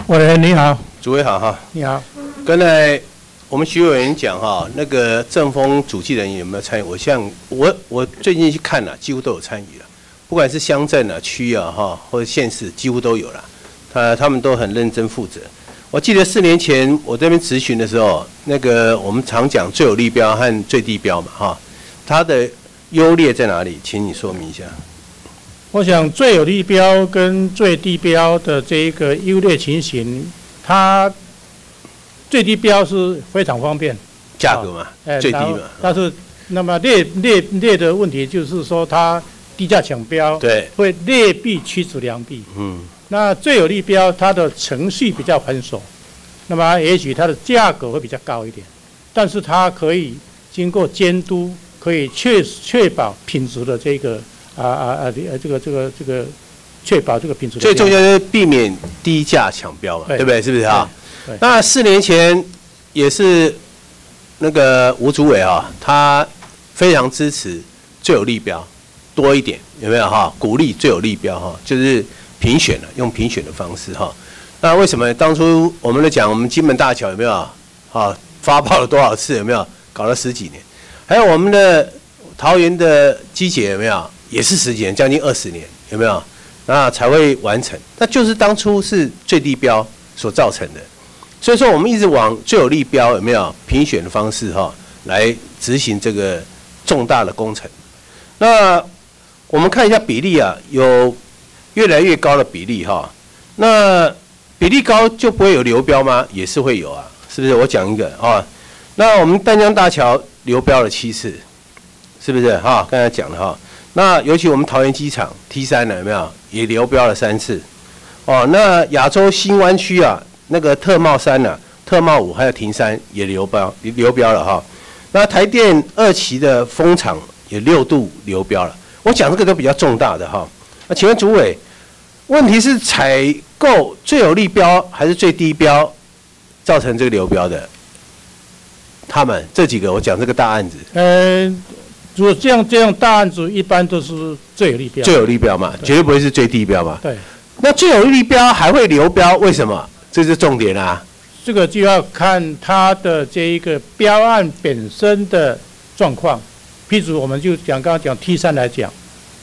喂，你好， 主委好哈。 你好。 刚才我们徐委员讲哈，那个政风主计人有没有参与？我最近去看了，几乎都有参与了，不管是乡镇啊、区啊哈，或者县市，几乎都有了。他们都很认真负责。我记得4年前我这边质询的时候，那个我们常讲最有利标和最低标嘛哈，它的优劣在哪里？请你说明一下。 我想最有利标跟最低标的这一个优劣情形，它最低标是非常方便， 价格嘛，最低嘛。 但是那么劣的问题就是说它低价抢标， 对， 会劣币驱逐良币。那最有利标它的程序比较繁琐，那么也许它的价格会比较高一点，但是它可以经过监督，可以确保品质的这个。这个确保这个品质。 最重要就是避免低价抢标嘛，对不对？是不是啊？那4年前也是那个吴主委啊，他非常支持最有利标多一点，有没有哈？鼓励最有利标哈，就是评选了，用评选的方式哈。那为什么当初我们讲我们金门大桥有没有啊？发炮了多少次？有没有？搞了10几年，还有我们的桃园的机捷有没有？也是10几年，将近20年，有没有？那才会完成。那就是当初是最低标所造成的，所以说我们一直往最有利标有没有评选的方式哈，来执行这个重大的工程。那我们看一下比例啊，有越来越高的比例哈。那比例高就不会有流标吗？也是会有啊，是不是？我讲一个啊，那我们淡江大桥流标了7次，是不是哈？刚才讲了哈。那尤其我们桃园机场 T3呢，有没有也流标了3次？哦，那亚洲新湾区啊，那个特茂3呢、特茂5还有停3也流标了哈。那台电2期的风场也6度流标了。我讲这个都比较重大的哈。那请问主委，问题是采购最有利标还是最低标造成这个流标的？他们这几个，我讲这个大案子。 如果这样大案子一般都是最有利标， 最有利标嘛，绝对不会是最低标嘛。 对。 那最有利标还会流标，为什么？这是重点啊。 这个就要看它的这一个标案本身的状况。譬如我们就刚刚讲 T3来讲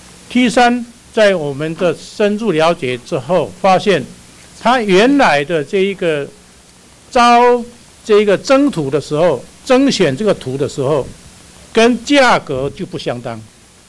，T3在我们的深入了解之后，发现它原来的这一个征图的时候，征选这个图的时候。跟价格就不相当。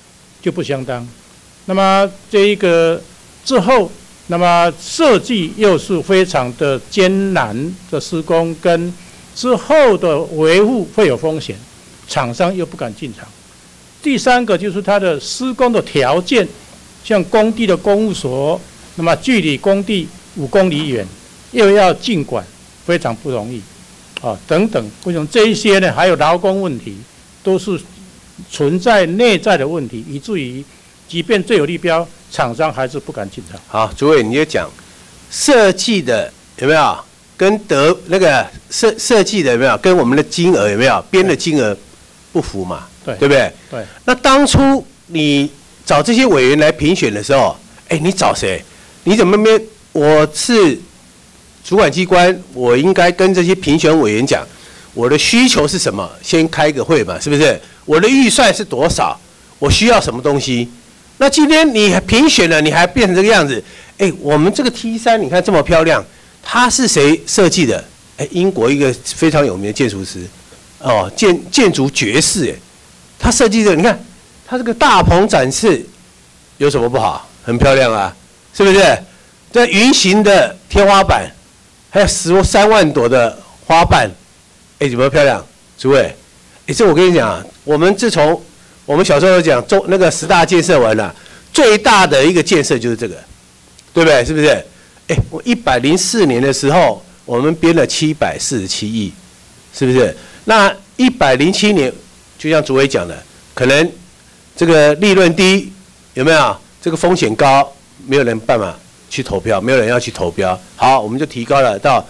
那么这一个之后，那么设计又是非常的艰难的施工，跟之后的维护会有风险，厂商又不敢进场。第3个就是它的施工的条件，像工地的公务所，那么距离工地5公里远，又要进管，非常不容易啊，等等。为什么这一些呢？还有劳工问题。都是存在内在的问题，以至于即便最有利标，厂商还是不敢进场。 好，主委你就讲设计的有没有跟那个设计的有没有跟我们的金额有没有编的金额不符嘛？对不对？ 对。 那当初你找这些委员来评选的时候，你找谁？你怎么没？我是主管机关，我应该跟这些评选委员讲。我的需求是什么？先开个会嘛，是不是？我的预算是多少？我需要什么东西？那今天你评选了，你还变成这个样子？我们这个 T3你看这么漂亮，它是谁设计的？英国一个非常有名的建筑师，哦，建筑爵士，他设计的，你看他这个大棚展示有什么不好？很漂亮啊，是不是？这云形的天花板，还有13万朵的花瓣。有没有漂亮，主委？这我跟你讲啊，我们自从我们小时候讲那个10大建设完了，最大的一个建设就是这个，对不对？是不是？我104年的时候，我们编了747亿，是不是？那107年，就像主委讲的，可能这个利润低，有没有？这个风险高，没有人办法去投标，没有人要去投标。好，我们就提高了到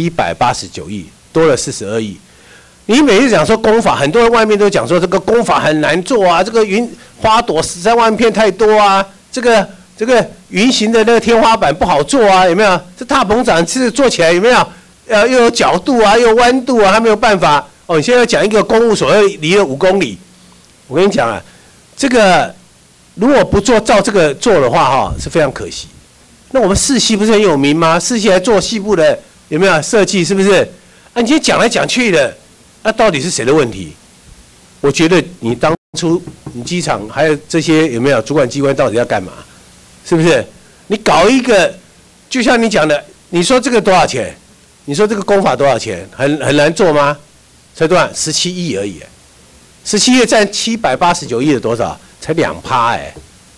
789亿。多了42亿，你每次讲说工法，很多人外面都讲说这个工法很难做啊，这个花朵13万片太多啊，这个这个云行的那个天花板不好做啊，有没有？这大棚长是做起来有没有？又有角度啊，又有弯度啊，他没有办法。哦，你现在讲一个公务所要离了5公里，我跟你讲啊，这个如果不照这个做的话，哈，是非常可惜。那我们市系不是很有名吗？市系还做系部的有没有设计？是不是？啊，你今天讲来讲去的，那到底是谁的问题？我觉得你当初你机场还有这些有没有主管机关到底要干嘛？是不是？你搞一个，就像你讲的，你说这个多少钱？你说这个工法多少钱？很难做吗？才多少？17亿而已，17亿占789亿的多少？才2%哎。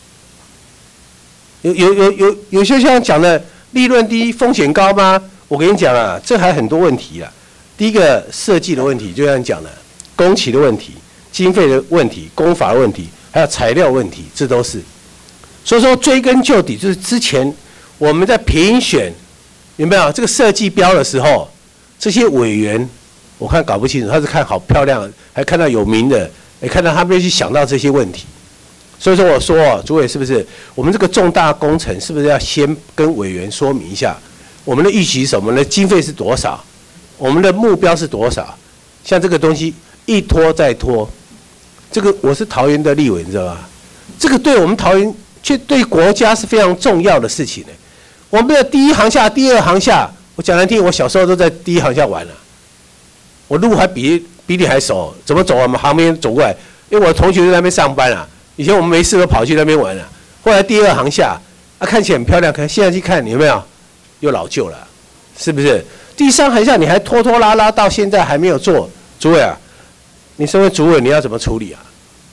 有些像讲的利润低、风险高吗？我跟你讲啊，这还很多问题啊。第一个设计的问题，就像你讲的，工期的问题、经费的问题、工法的问题，还有材料问题，这都是。所以说追根究底，就是之前我们在评选有没有这个设计标的时候，这些委员我看搞不清楚，他是看好漂亮，还看到有名的，也看到他们去想到这些问题。所以说我说哦，主委是不是我们这个重大工程是不是要先跟委员说明一下，我们的预期是什么？我们的经费是多少？我们的目标是多少？像这个东西一拖再拖，这个我是桃园的立委，你知道吧？这个对我们桃园却对国家是非常重要的事情呢。我们的第一航厦、第二航厦，我讲难听，我小时候都在第一航厦玩了，我路还比你还熟，怎么走我们旁边走过来？因为我同学在那边上班啊，以前我们没事都跑去那边玩了。后来第二航厦啊，看起来很漂亮，可现在去看有没有又老旧了，是不是？第三航厦你还拖拖拉拉到现在还没有做，主委啊，你身为主委你要怎么处理啊？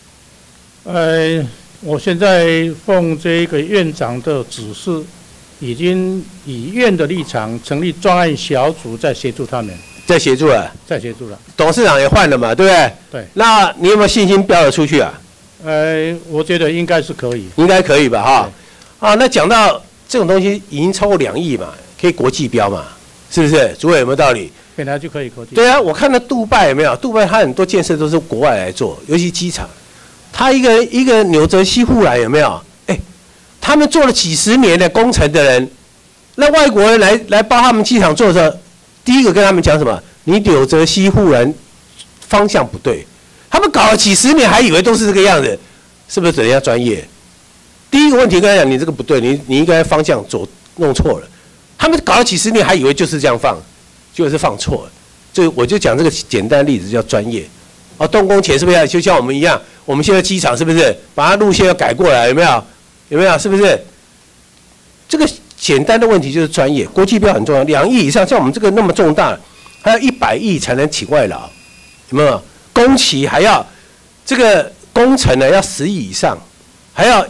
我现在奉这个院长的指示，已经以院的立场成立专案小组，在协助他们。 在协助了， 在协助了。 董事长也换了嘛，对不对？ 对。 那你有没有信心标得出去啊？ 我觉得应该是可以。 应该可以吧，哈。啊，那讲到这种东西已经超过2亿嘛，可以国际标嘛，是不是？主委有没有道理？ 本来就可以国际。 对啊，我看到杜拜有没有？杜拜它很多建设都是国外来做，尤其机场。他一个纽泽西护栏有没有？他们做了几十年的工程的人，那外国人来帮他们机场做的时候，第一个跟他们讲什么？你纽泽西护栏方向不对，他们搞了几十年，还以为都是这个样子，是不是人家专业？第一个问题跟他讲，你这个不对，你应该方向弄错了。他们搞了几十年，还以为就是这样放，就是放错了。就我就讲这个简单的例子叫专业。哦，动工前是不是就像我们一样？我们现在机场是不是把它路线要改过来？有没有？有没有？是不是？这个简单的问题就是专业，国际标很重要。2亿以上，像我们这个那么重大，还要100亿才能请外劳，有没有？工期还要这个工程呢要10亿以上，还要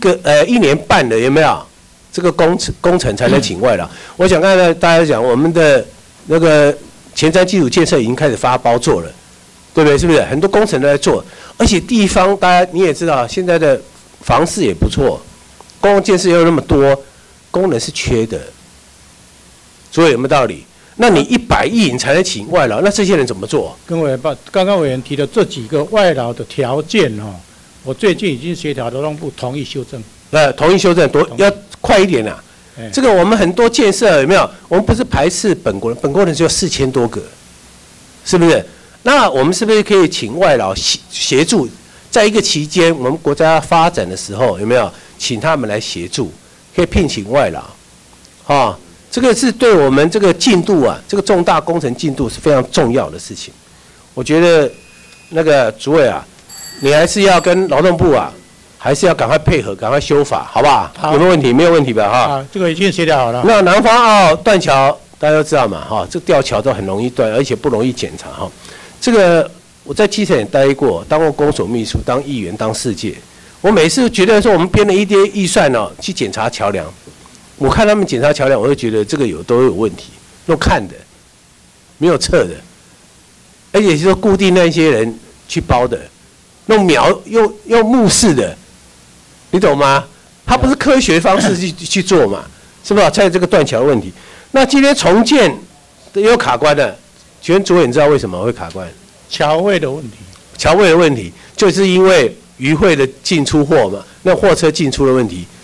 1年半的，有没有？这个工程才能请外劳。我想刚才大家讲，我们的那个前瞻基础建设已经开始发包做了。对不对？是不是很多工程都在做？而且地方大家你也知道，现在的房市也不错，公共建设又那么多，工人是缺的，所以有没有道理？那你100亿你才能请外劳，那这些人怎么做？ 跟委员刚刚委员提的这几个外劳的条件哦，我最近已经协调劳动部同意修正。 同意修正要快一点啦。这个我们很多建设有没有？我们不是排斥本国人，本国人只有4000多个，是不是？那我们是不是可以请外劳协助，在一个期间，我们国家发展的时候，有没有请他们来协助，可以聘请外劳，这个是对我们这个进度啊，这个重大工程进度是非常重要的事情。我觉得那个主委啊，你还是要跟劳动部啊，还是要赶快配合，赶快修法，好不好？好，有没有问题？没有问题吧？哈， 这个已经协调好了。 那南方澳断桥，大家都知道嘛，这吊桥都很容易断，而且不容易检查，这个我在基层也待过，当过公所秘书，当议员，当世界。我每次觉得说我们编了一堆预算去检查桥梁，我看他们检查桥梁，我就觉得这个都有问题，用看的，没有测的，而且是说固定那些人去包的，用用目视的，你懂吗？他不是科学方式去做嘛，是不是？才有这个断桥的问题。那今天重建也有卡关的。请问主委，你知道为什么会卡关？ 桥位的问题。桥位的问题，就是因为渔会的进出货嘛，那货车进出的问题，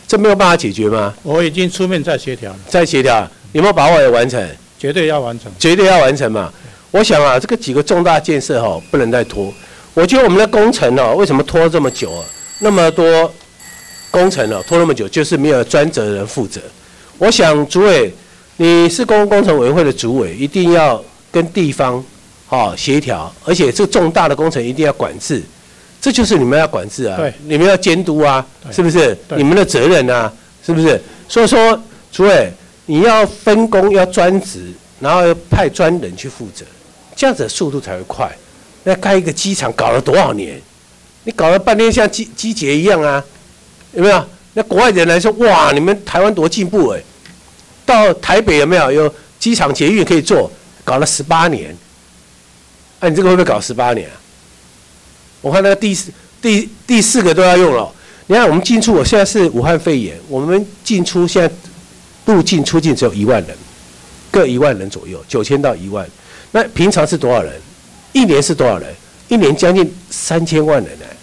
这没有办法解决吗？ 我已经出面在协调了， 在协调，有没有把握也完成？ 绝对要完成， 绝对要完成嘛。我想啊，这个几个重大建设哈，不能再拖。我觉得我们的工程哦，为什么拖这么久啊？那么多工程哦，拖那么久，就是没有专责人负责。我想主委，你是公共工程委员会的主委，一定要跟地方协调，而且这重大的工程一定要管制，这就是你们要管制啊，你们要监督啊，是不是？你们的责任啊，是不是？所以说，主委你要分工，要专职，然后要派专人去负责，这样子的速度才会快。那盖一个机场搞了多少年？你搞了半天像机捷一样啊，有没有？那国外人来说，哇，你们台湾多进步哎！到台北有没有机场捷运可以坐？搞了18年。哎，你这个会不会搞18年啊？我看那个第4个都要用了。你看我们进出，我现在是武汉肺炎，我们进出现在入境出境只有1万人，各1万人左右，9000到1万。那平常是多少人？一年是多少人？一年将近3000万人呢，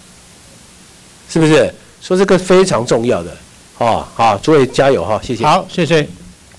是不是？说这个非常重要的，好，主委加油哈，谢谢。 好，谢谢。